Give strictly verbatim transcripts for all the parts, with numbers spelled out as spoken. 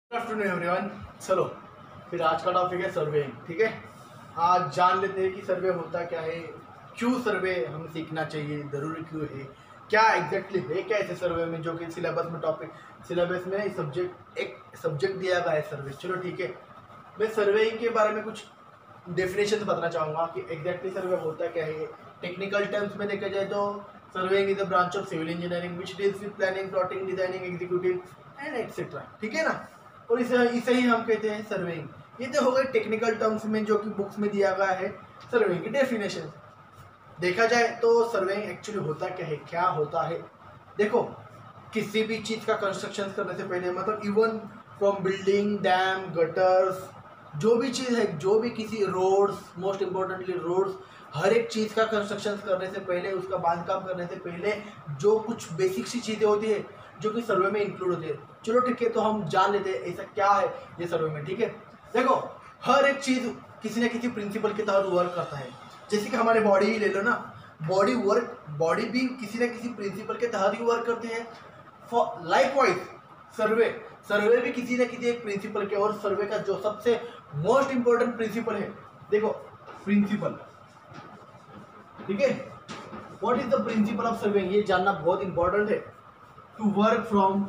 Good afternoon everyone. चलो फिर आज का टॉपिक है सर्वेइंग। ठीक है, आज जान लेते हैं कि सर्वे होता क्या है, क्यों सर्वे हम सीखना चाहिए, ज़रूरी क्यों है, क्या एग्जैक्टली है क्या ऐसे सर्वे में, जो कि सिलेबस में टॉपिक सिलेबस में सब्जेक्ट एक सब्जेक्ट दिया गया है सर्वे। चलो ठीक है, मैं सर्वेइंग के बारे में कुछ डेफिनेशन बताना चाहूँगा कि एग्जैक्टली सर्वे होता क्या है। टेक्निकल टर्म्स में देखा जाए तो surveying is a branch of civil engineering which deals with planning, plotting, designing, executive and etcetera. ठीक है ना, और इसे इसे ही हम कहते हैं सर्वेइंग। ये तो हो गए टेक्निकल टर्म्स में जो कि बुक्स में दिया गया है सर्वेइंग की डेफिनेशन। देखा जाए तो सर्वेइंग एक्चुअली होता क्या है, क्या होता है। देखो, किसी भी चीज़ का कंस्ट्रक्शन करने से पहले, मतलब even from building, dam, gutters, जो भी चीज़ है, जो भी किसी रोड्स, मोस्ट इम्पोर्टेंटली रोड्स, हर एक चीज़ का कंस्ट्रक्शन करने से पहले, उसका बांधकाम करने से पहले जो कुछ बेसिक सी चीज़ें होती है जो कि सर्वे में इंक्लूड होती है। चलो ठीक है, तो हम जान लेते हैं ऐसा क्या है ये सर्वे में। ठीक है, देखो हर एक चीज़ किसी न किसी प्रिंसिपल के तहत वर्क करता है। जैसे कि हमारे बॉडी ही ले लो ना, बॉडी वर्क बॉडी भी किसी न किसी प्रिंसिपल के तहत ही वर्क करती है। फॉर लाइकवाइज सर्वे सर्वे भी किसी न किसी एक प्रिंसिपल के, और सर्वे का जो सबसे मोस्ट इंपॉर्टेंट प्रिंसिपल है, देखो प्रिंसिपल। ठीक है, what is the principle of surveying, ये जानना बहुत इंपॉर्टेंट है। टू वर्क फ्रॉम,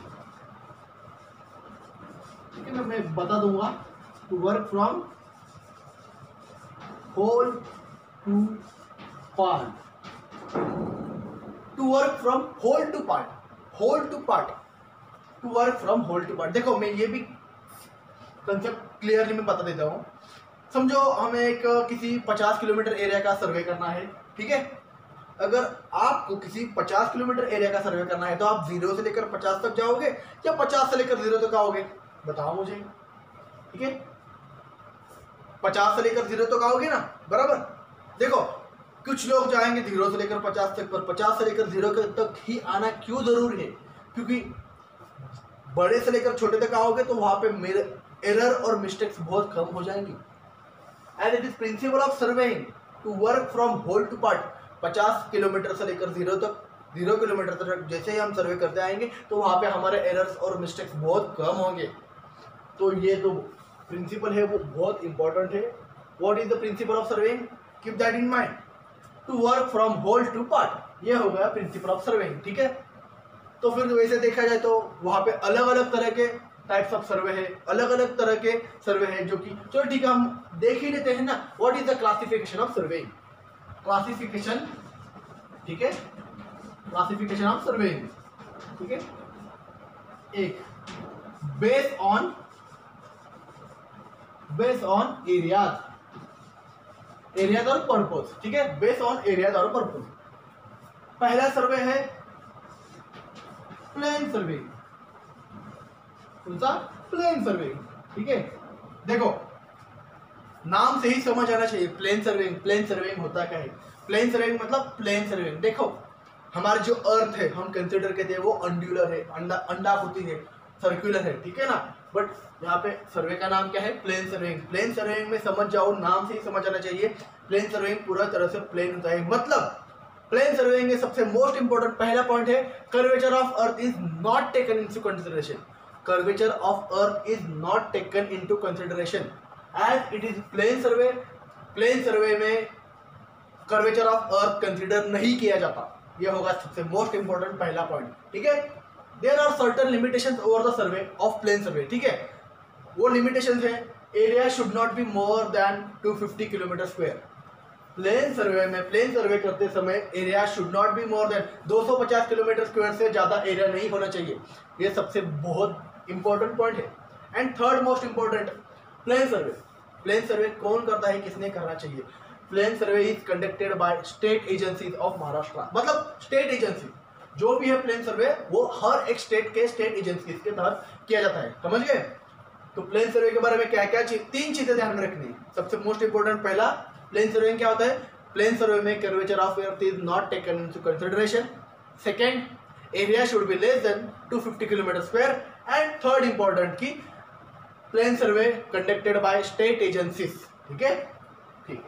ठीक है, मैं बता दूंगा। To work from whole to part, to work from whole to part, whole to part, to work from whole to part. देखो मैं ये भी कंसेप्ट क्लियरली मैं बता देता हूँ। समझो हमें एक किसी पचास किलोमीटर एरिया का सर्वे करना है। ठीक है, अगर आपको किसी पचास किलोमीटर एरिया का सर्वे करना है तो आप जीरो से लेकर पचास तक जाओगे या पचास से लेकर जीरो तक आओगे, बताओ मुझे। ठीक है, पचास से लेकर जीरो तक आओगे ना, बराबर। देखो कुछ लोग जाएंगे जीरो से लेकर पचास तक, पर पचास से लेकर जीरो तक ही आना क्यों जरूरी है, क्योंकि बड़े से लेकर छोटे तक आओगे तो वहां पे मेरे एरर और मिस्टेक्स बहुत कम हो जाएंगी। And it is principle of surveying to work from whole to part. पचास किलोमीटर से लेकर जीरो तक, जीरो किलोमीटर तक जैसे ही हम सर्वे करते आएंगे तो वहाँ पे हमारे एरर्स और मिस्टेक्स बहुत कम होंगे। तो ये जो प्रिंसिपल है वो बहुत इंपॉर्टेंट है। What is the principle of surveying, keep that in mind. To work from whole to part, ये हो गया प्रिंसिपल ऑफ सर्वेइंग। ठीक है, तो फिर वैसे देखा जाए तो वहाँ पे अलग अलग तरह के टाइप्स ऑफ सर्वे है, अलग अलग तरह के सर्वे है जो कि, चलो ठीक है हम देख ही लेते हैं ना। What is the classification of surveying, classification. ठीक है, क्लासिफिकेशन ऑफ सर्वेइंग। ठीक है, एक base on base on areas, areas और पर्पस। ठीक है, बेस ऑन एरियाज और पर्पस। पहला सर्वे है प्लेन सर्वे, कौन सा, प्लेन सर्वे। ठीक है, देखो नाम से ही समझ आना चाहिए प्लेन सर्वेइंग। प्लेन सर्वेइंग होता क्या है, प्लेन सर्वेइंग मतलब प्लेन सर्वेइंग। देखो हमारे जो अर्थ है हम कंसिडर करते हैं वो अंडुलर है, अंडा अंडाकृति है, सर्कुलर है। ठीक है ना, बट यहाँ पे सर्वे का नाम क्या है, प्लेन सर्वेइंग। प्लेन सर्वेइंग में समझ जाओ, नाम से ही समझ आना चाहिए प्लेन सर्वेइंग पूरा तरह से प्लेन होता है। मतलब प्लेन सर्वेइंग में सबसे मोस्ट इंपोर्टेंट पहला पॉइंट है curvature of earth is not taken into consideration. Curvature of earth is not taken into consideration as it is plane survey. Plane survey में कर्वेचर ऑफ अर्थ कंसिडर नहीं किया जाता, यह होगा सबसे मोस्ट इंपोर्टेंट पहला पॉइंट। ठीक है, there are certain limitations over the survey of plane survey. ठीक है, वो लिमिटेशंस है, area should not be more than two fifty kilometre square. Plane survey में प्लेन सर्वे करते समय area should not be more than दो सौ पचास किलोमीटर स्क्वायर से ज़्यादा एरिया नहीं होना चाहिए। ये सबसे बहुत इंपॉर्टेंट पॉइंट है। And third most important, plane survey. Plane survey कौन करता है, किसने करना चाहिए। Plane survey is conducted by state agencies of Maharashtra. मतलब स्टेट एजेंसी जो भी है प्लेन सर्वे वो हर एक स्टेट के स्टेट एजेंसीज के तहत किया जाता है, समझ गए। तो प्लेन सर्वे के बारे में क्या क्या चीज, तीन चीजें ध्यान में रखनी है। सबसे मोस्ट इंपोर्टेंट पहला, प्लेन सर्वे क्या होता है, प्लेन सर्वे में curvature of earth is not taken into consideration. Second, area should be less than two fifty kilometre square. And third important की plane survey conducted by state agencies. ठीक है, ठीक है।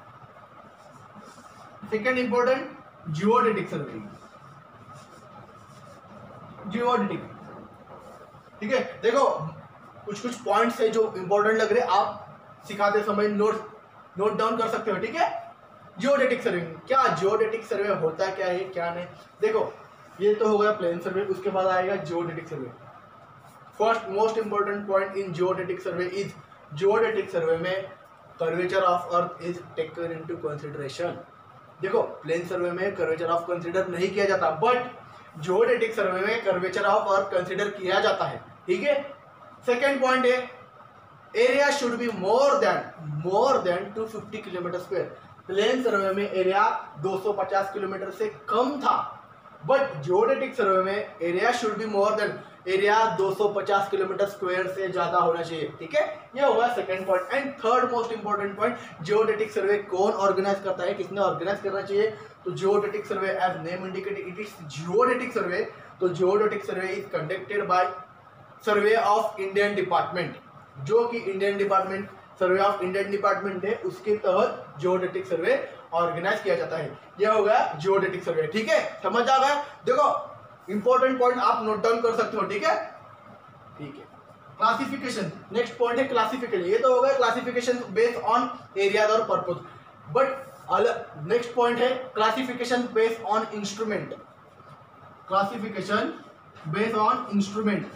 Second important, geodetic survey, geodetic. ठीक है, देखो कुछ कुछ पॉइंट्स है जो इंपॉर्टेंट लग रहे हैं, आप सिखाते समय नोट नोट डाउन कर सकते हो, ठीक है। जियोडेटिक सर्वे, क्या जियोडेटिक सर्वे होता क्या है क्या नहीं, देखो ये तो हो गया प्लेन सर्वे, उसके बाद आएगा geodetic survey. First most important point in geodetic survey is, geodetic survey में curvature of earth is taken into consideration. देखो प्लेन सर्वे में कर्वेचर ऑफ कंसीडर नहीं किया जाता, बट जियोडेटिक सर्वे में कर्वेचर ऑफ अर्थ कंसीडर किया जाता है, ठीक है। सेकेंड पॉइंट है area should be more than more than two fifty kilometre square. Plane survey में एरिया दो सौ पचास किलोमीटर से कम था, बट जियोडेटिक सर्वे में area should be more than, area दो सौ पचास किलोमीटर स्क्वायर से ज्यादा होना चाहिए, ठीक है। ये होगा second point. And third most important point, geodetic survey कौन ऑर्गेनाइज करता है, किसने ऑर्गेनाइज करना चाहिए, तो geodetic survey as name indicated it is geodetic survey. तो geodetic survey is conducted by survey of Indian department, जो कि Indian department survey of Indian department है, उसके तहत जियोडेटिक सर्वे ऑर्गेनाइज किया जाता है। यह हो गया जियोडेटिक सर्वे, ठीक है, समझ आ गया। देखो इंपॉर्टेंट पॉइंट आप नोट डाउन कर सकते हो, ठीक है ठीक है। क्लासिफिकेशन, नेक्स्ट पॉइंट है क्लासिफिकेशन। ये तो हो गया क्लासिफिकेशन बेस्ड ऑन एरिया और पर्पज, बट अलग नेक्स्ट पॉइंट है classification based on instrument. Classification based on instrument,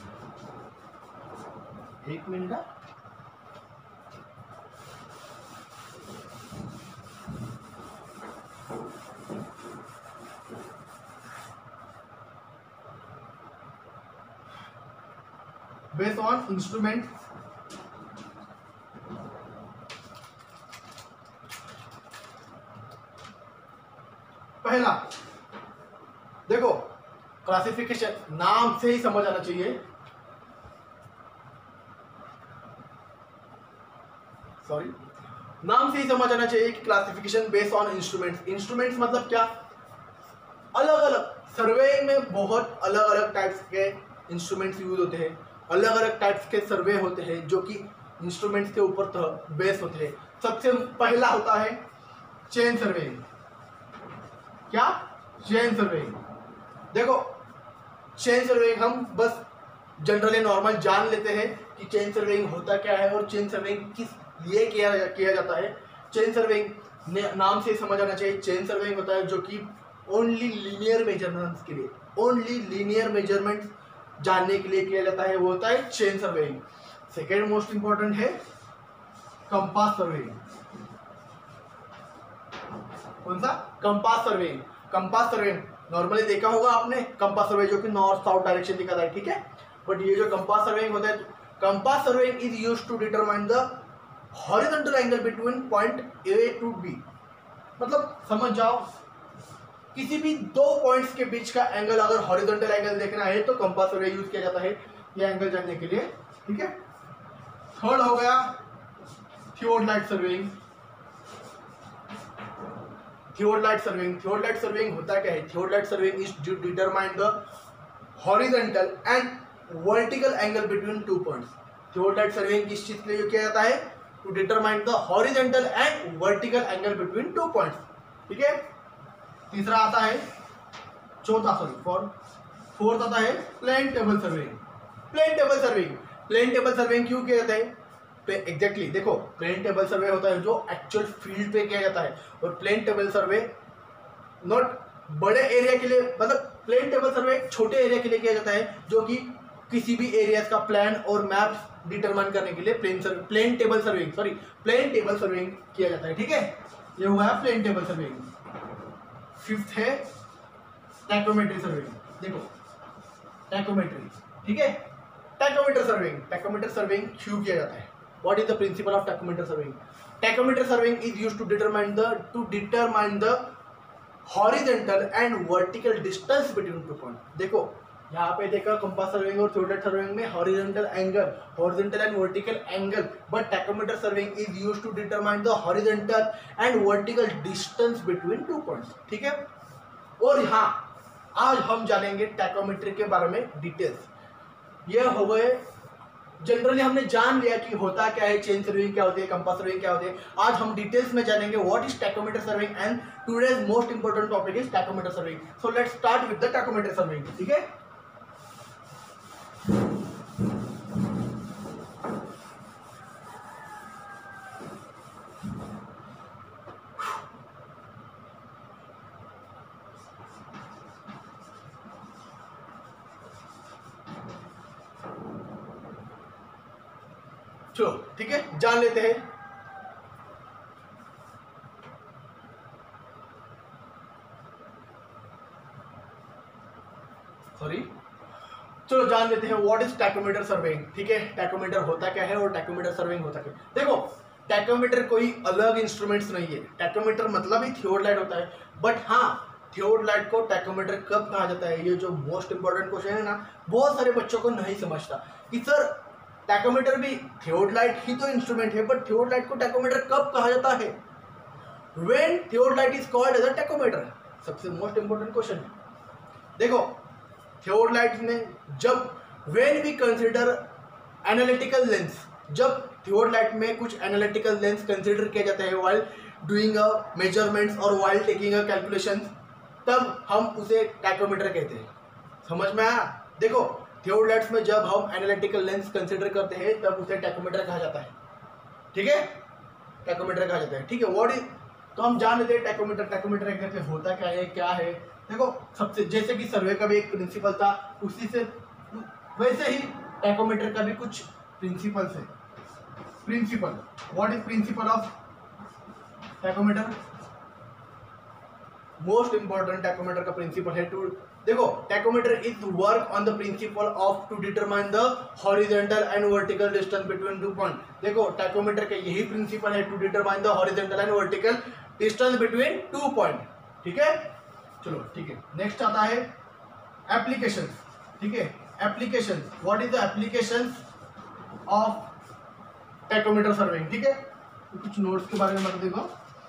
एक मिनट, बेस्ड ऑन इंस्ट्रूमेंट। पहला देखो क्लासिफिकेशन, नाम से ही समझ आना चाहिए, सॉरी नाम से ही समझ आना चाहिए कि classification based on instruments. Instruments मतलब क्या, अलग अलग सर्वे में बहुत अलग अलग टाइप्स के इंस्ट्रूमेंट्स यूज होते हैं, अलग अलग टाइप्स के सर्वे होते हैं जो कि इंस्ट्रूमेंट्स के ऊपर बेस होते हैं। सबसे पहला होता है चेन सर्वेइंग। क्या, चेन सर्वेइंग। देखो चेन सर्वेइंग हम बस जनरली नॉर्मल जान लेते हैं कि चेन सर्वेइंग होता क्या है और चेन सर्वेइंग किस लिए किया किया जाता है। चेन सर्वेइंग नाम से समझ आना चाहिए, चेन सर्वेइंग होता है जो कि ओनली लीनियर मेजरमेंट्स के लिए, ओनली लीनियर मेजरमेंट्स जानने के लिए किया जाता है, वो होता है chain surveying. Second most important है कंपास सर्वेइंग। कौन सा, compass surveying. Compass surveying normally देखा होगा आपने, कंपास सर्वे जो कि नॉर्थ साउथ डायरेक्शन दिखाता है, ठीक है। बट ये जो कंपास सर्वेइंग होता है, compass surveying is used to determine the horizontal angle between point A to B. मतलब समझ जाओ, किसी भी दो पॉइंट्स के बीच का एंगल अगर हॉरिजॉन्टल एंगल देखना है तो कंपास सर्वे यूज किया जाता है ये एंगल जानने के लिए, ठीक है। थर्ड हो गया theodolite surveying. Theodolite surveying, theodolite surveying होता क्या है, theodolite surveying is to determine the horizontal and vertical angle between two points. Theodolite surveying किस चीज के लिए किया जाता है, to determine the horizontal and vertical angle between two points, ठीक है। तीसरा आता है, चौथा सॉरी फॉर फोर्थ आता है plane table surveying. Plane table surveying, plane table surveying क्यों किया जाता है, एग्जैक्टली exactly, देखो प्लेन टेबल सर्वे होता है जो एक्चुअल फील्ड पे किया जाता है, और प्लेन टेबल सर्वे नॉट बड़े एरिया के लिए, मतलब प्लेन टेबल सर्वे छोटे एरिया के लिए किया जाता है जो कि किसी भी एरिया का प्लान और मैप डिटरमाइन करने के लिए plane survey plane table surveying sorry plane table surveying किया जाता है, ठीक है। ये हुआ है प्लेन टेबल सर्वेइंग। फिफ्थ है टैकोमेट्री सर्वेइंग। देखो टैकोमेट्री, ठीक है, टैकोमीटर सर्वेइंग। टैकोमीटर सर्वेइंग क्यों किया जाता है, what is the principle of tacheometer surveying. Tacheometer surveying is used to determine the to determine the horizontal and vertical distance between two point. देखो यहाँ पे देखा कंपास सर्वेइंग और थियोडलाइट सर्वेइंग में horizontal angle, horizontal and vertical angle, but tacheometer surveying is used to determine the horizontal and vertical distance between two points, ठीक है। और यहाँ आज हम जानेंगे टैकोमेट्री के बारे में डिटेल्स। ये हो गए, जनरली हमने जान लिया कि होता क्या है, चेन सर्वेइंग क्या होती है, कंपास सर्वेइंग क्या होती है। आज हम डिटेल्स में जानेंगे what is tacheometer surveying and today's most important topic is tacheometer surveying. So let's start with the tacheometer surveying, ठीक है। चलो ठीक है, जान लेते हैं। सॉरी, चलो जान लेते हैं व्हाट इज टैकोमीटर सर्वेइंग। ठीक है, टैकोमीटर होता क्या है और टैकोमीटर सर्वेइंग होता क्या है। देखो, टैकोमीटर कोई अलग इंस्ट्रूमेंट्स नहीं है। टैकोमीटर मतलब ही थियोडलाइट होता है। बट हाँ, थियोडलाइट को टैकोमीटर कब कहा जाता है, ये जो मोस्ट इंपॉर्टेंट क्वेश्चन है ना, बहुत सारे बच्चों को नहीं समझता कि सर टैकोमीटर भी थियोडलाइट ही तो इंस्ट्रूमेंट है, बट थियोडलाइट को टैकोमीटर कब कहा जाता है। When theodolite is called as a tacheometer, सबसे मोस्ट इंपॉर्टेंट क्वेश्चन है। देखो, थियोडलाइट में जब when we consider analytical lens, जब थियोडलाइट में कुछ एनालिटिकल लेंस कंसिडर किया जाता है व्हाइल डूइंग अ मेजरमेंट्स और व्हाइल टेकिंग अ कैलकुलेशंस, तब हम उसे टैकोमीटर कहते हैं। समझ में आया। देखो, थियोडलाइट्स में जब हम एनालिटिकल लेंस कंसिडर करते हैं तब उसे टैकोमीटर कहा जाता है। ठीक है, टैकोमीटर कहा जाता है। ठीक है, व्हाट इज, तो हम जान लेते हैं टैकोमीटर। टैकोमीटर एग्जैक्टली होता क्या है, क्या है। देखो, सबसे जैसे कि सर्वे का भी एक प्रिंसिपल था, उसी से वैसे ही टैकोमीटर का भी कुछ प्रिंसिपल्स है। Principle, what is principle of tacheometer. Most important tacheometer का प्रिंसिपल है टू, देखो, tacheometer is work on the principle of to determine the horizontal and vertical distance between two point. देखो, टैकोमीटर का यही प्रिंसिपल है, to determine the horizontal and vertical distance between two point. ठीक है, चलो ठीक है। नेक्स्ट आता है एप्लीकेशंस। ठीक है, applications, what is the applications of tacheometer surveying. ठीक है, कुछ नोट्स के बारे में बता देगा।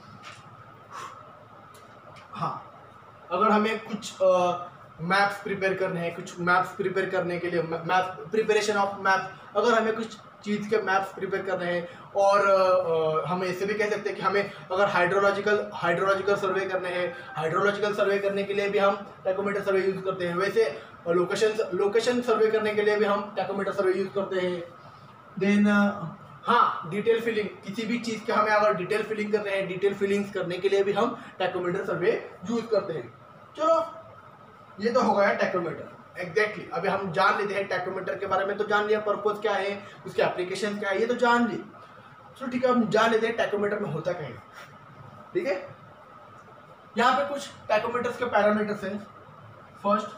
हाँ, अगर हमें कुछ मैप्स प्रिपेयर करने हैं, कुछ मैप्स प्रिपेयर करने के लिए, मैप प्रिपरेशन ऑफ मैप्स, अगर हमें कुछ चीज़ के मैप्स प्रिपेयर करने हैं, और uh, हम ऐसे भी कह सकते हैं कि हमें अगर हाइड्रोलॉजिकल हाइड्रोलॉजिकल सर्वे करने हैं, हाइड्रोलॉजिकल सर्वे करने के लिए भी हम टैकोमीटर सर्वे यूज़ करते हैं। वैसे लोकेशन लोकेशन सर्वे करने के लिए भी हम टैकोमीटर सर्वे यूज़ करते हैं। देन हाँ, डिटेल फिलिंग, किसी भी चीज़ के हमें अगर डिटेल फिलिंग कर रहे हैं, डिटेल फिलिंग्स करने के लिए भी हम टैकोमीटर सर्वे यूज करते हैं। चलो, ये तो हो गया टैकोमीटर एग्जैक्टली। अभी हम जान लेते हैं टैकोमीटर के बारे में। तो जान लिया पर्पज क्या है, उसके एप्लीकेशन क्या है, ये तो जान ली। चलो ठीक है, हम जान लेते हैं टैकोमीटर में होता क्या है। ठीक है, यहाँ पे कुछ टैकोमीटर्स के पैरामीटर्स हैं। फर्स्ट,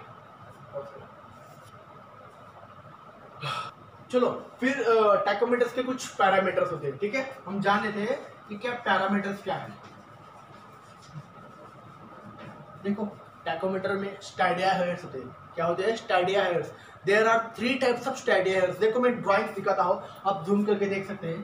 चलो फिर टैकोमीटर्स के कुछ पैरामीटर्स होते हैं। ठीक है, हम जान लेते हैं कि क्या पैरामीटर्स क्या है। देखो, टैकोमीटर में स्टैडिया हेयर्स होते हैं। क्या होते हैं? Stadia hairs. There are three types of stadia hairs. देखो, मैं ड्राइंग दिखाता हूँ, आप जूम करके देख सकते हैं।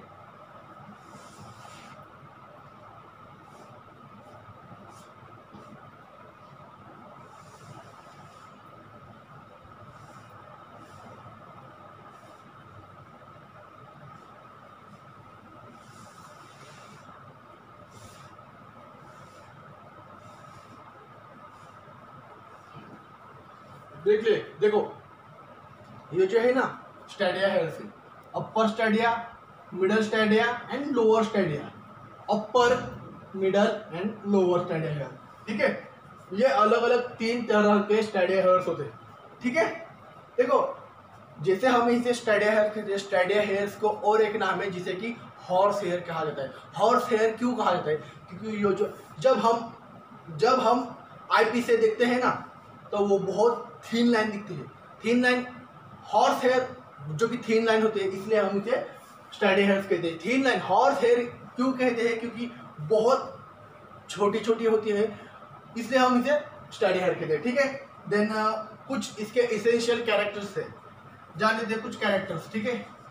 देख ले, देखो, ये जो है ना स्टैडिया है, upper stadia, middle stadia and lower stadia. Upper, middle and lower stadia hair. ठीक है, ये अलग अलग तीन तरह के स्टैडिया हेयर्स होते हैं। ठीक है, देखो, जैसे हम इसे स्टैडिया हेयर कहते हैं, स्टैडिया हेयर्स को और एक नाम है जिसे कि हॉर्स हेयर कहा जाता है। हॉर्स हेयर क्यों कहा जाता है? क्योंकि ये जो जब हम जब हम आईपीस से देखते हैं ना, तो वो बहुत थीन लाइन दिखती है। थीन लाइन, हॉर्स हेयर जो कि थीन लाइन होती है, इसलिए हम उसे स्टैडिया हेयर्स कहते हैं। थीन लाइन हॉर्स हेयर क्यों कहते हैं? क्योंकि बहुत छोटी छोटी होती है, इसलिए हम इसे स्टैडिया हेयर कहते हैं। ठीक है, देन uh, कुछ इसके इसेंशियल कैरेक्टर्स है, जान लेते हैं कुछ कैरेक्टर्स। ठीक है,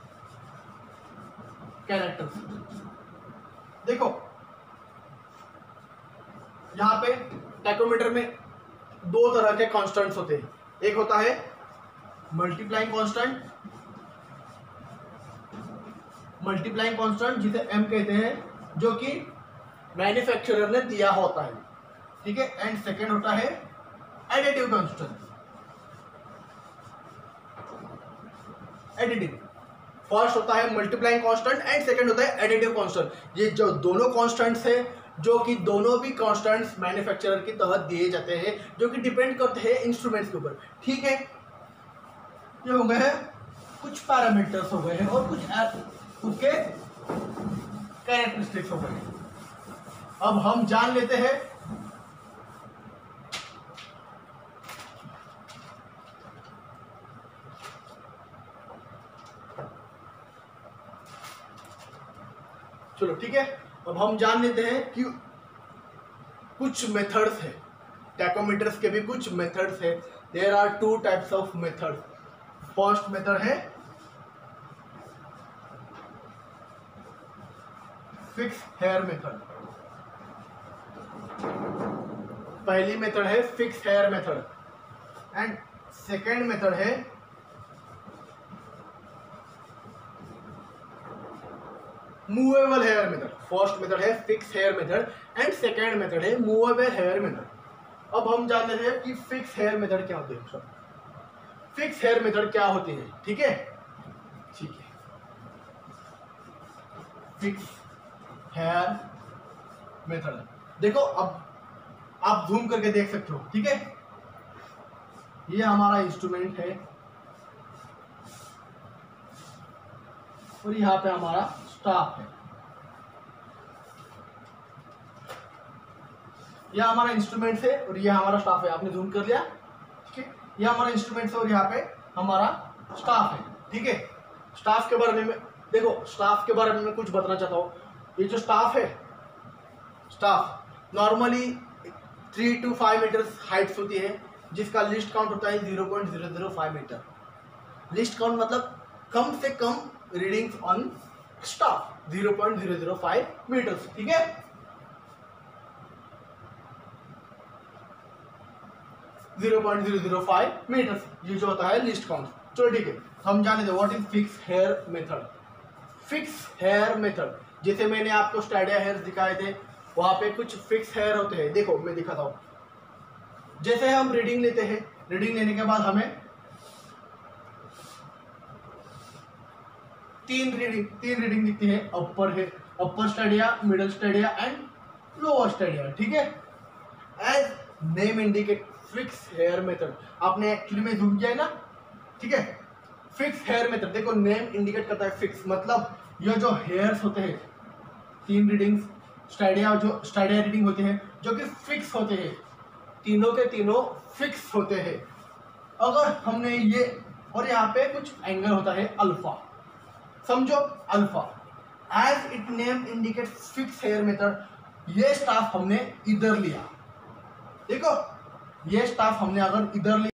कैरेक्टर्स देखो, यहाँ पे टैकोमीटर में दो तरह के कांस्टेंट्स होते हैं। एक होता है मल्टीप्लाइंग कांस्टेंट, मल्टीप्लाइंग कांस्टेंट जिसे एम कहते हैं, जो कि मैन्युफैक्चरर ने दिया होता है। ठीक है, एंड सेकंड होता है एडिटिव कांस्टेंट। एडिटिव फर्स्ट होता है मल्टीप्लाइंग कांस्टेंट एंड सेकंड होता है एडिटिव कांस्टेंट। ये जो दोनों कांस्टेंट्स है, जो कि दोनों भी कांस्टेंट्स मैन्युफैक्चरर के तहत दिए जाते हैं, जो कि डिपेंड करते हैं इंस्ट्रूमेंट्स के ऊपर। ठीक है, ये हो गए हैं कुछ पैरामीटर्स हो गए हैं और कुछ उसके कैरेक्टरिस्टिक्स हो गए हैं। अब हम जान लेते हैं चलो ठीक है, अब हम जान लेते हैं कि कुछ मेथड्स है, टैकोमीटर्स के भी कुछ मेथड्स है। There are two types of method. First method है फिक्स हेयर मेथड। पहली मेथड है fix hair method and second method है movable hair method. First method है fix hair method and second method है मूवेबल हेयर मेथड। अब हम जान लेते हैं कि फिक्स हेयर मेथड क्या होती है। फिक्स हेयर मेथड क्या होती है, ठीक है ठीक है फिक्स हेयर मेथड देखो, अब आप जूम करके देख सकते हो, ठीक है। ये हमारा इंस्ट्रूमेंट है और यहाँ पे हमारा स्टाफ है। यह हमारा इंस्ट्रूमेंट है और यह हमारा स्टाफ है। आपने जूम कर लिया, ठीक है। यह हमारा इंस्ट्रूमेंट है और यहाँ पे हमारा स्टाफ है, ठीक है। स्टाफ के बारे में देखो, स्टाफ के बारे में मैं कुछ बताना चाहता हूँ। ये जो स्टाफ है, staff normally three to five meter heights होती है, जिसका लिस्ट काउंट होता है zero point zero zero five meter. Least count मतलब कम से कम readings on staff zero point zero zero five meters, ठीक है। Zero point zero zero five meters ये जो होता है लिस्ट काउंट। चलो ठीक है, हम जाने दे what is fix hair method. Fix hair method जैसे मैंने आपको स्टाइडिया हेयर दिखाए थे, वहां पे कुछ फिक्स हेयर होते हैं। देखो मैं दिखाता हूं। जैसे हम रीडिंग लेते हैं, रीडिंग लेने के बाद हमें तीन रीडिंग तीन रीडिंग दिखती है। अपर है, upper stadia, middle stadia and lower stadia, ठीक है। As name indicate fix hair method, आपने एक्चुअली में जूम किया है ना, ठीक है। फिक्स हेयर मेथड देखो, नेम इंडिकेट करता है फिक्स, मतलब ये जो हेयर्स होते हैं, तीन रीडिंग्स स्टाइडिया जो स्टाइडिया रीडिंग होते हैं जो कि फिक्स होते हैं, तीनों के तीनों फिक्स होते हैं। अगर हमने ये और यहाँ पे कुछ एंगल होता है अल्फा, समझो alpha. As it name indicate fix hair method, ये स्टाफ हमने इधर लिया, देखो ये स्टाफ हमने अगर इधर लिया